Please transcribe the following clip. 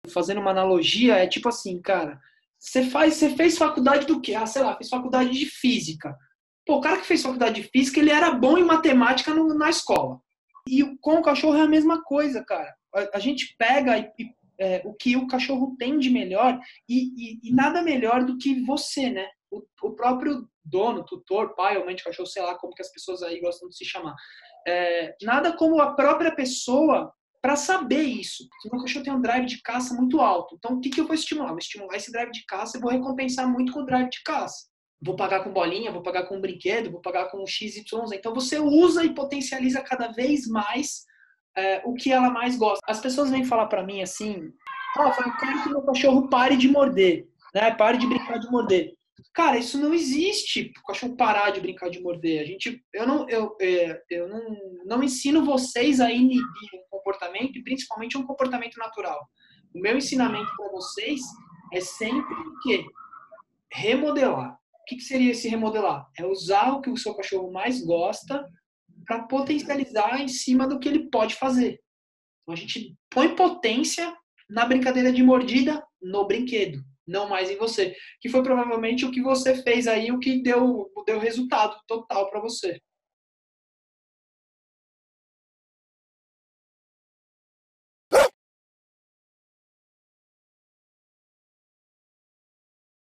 Fazendo uma analogia, é tipo assim, cara, você fez faculdade do quê? Ah, sei lá, fez faculdade de física. Pô, o cara que fez faculdade de física, ele era bom em matemática na escola. E com o cachorro é a mesma coisa, cara. A gente pega o que o cachorro tem de melhor e nada melhor do que você, né? O próprio dono, tutor, pai ou mãe de cachorro, sei lá como que as pessoas aí gostam de se chamar. Nada como a própria pessoa para saber isso. Se o meu cachorro tem um drive de caça muito alto, então o que eu vou estimular? Vou estimular esse drive de caça e vou recompensar muito com o drive de caça. Vou pagar com bolinha, vou pagar com um brinquedo, vou pagar com XYZ. Então você usa e potencializa cada vez mais o que ela mais gosta. As pessoas vêm falar para mim assim, eu quero que meu cachorro pare de morder, né? Pare de brincar de morder. Cara, isso não existe, o cachorro parar de brincar de morder. Eu não ensino vocês a inibir um comportamento, e principalmente um comportamento natural. O meu ensinamento para vocês é sempre o quê? Remodelar. O que seria esse remodelar? É usar o que o seu cachorro mais gosta para potencializar em cima do que ele pode fazer. Então a gente põe potência na brincadeira de mordida no brinquedo, não mais em você. Que foi provavelmente o que você fez aí, o que deu resultado total para você.